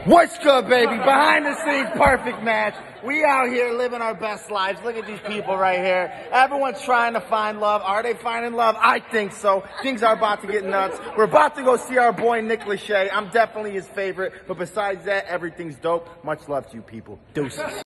What's good, baby? Behind the scenes, perfect match. We out here living our best lives. Look at these people right here. Everyone's trying to find love. Are they finding love? I think so. Things are about to get nuts. We're about to go see our boy Nick Lachey. I'm definitely his favorite. But besides that, everything's dope. Much love to you people. Deuces.